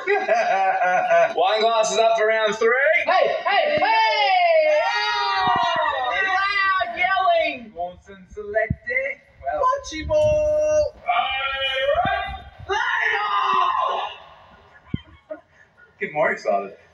Wine glasses up for round 3. Hey! Loud yelling. Watson selecting. Well, bocce ball. Play ball. Get more excited.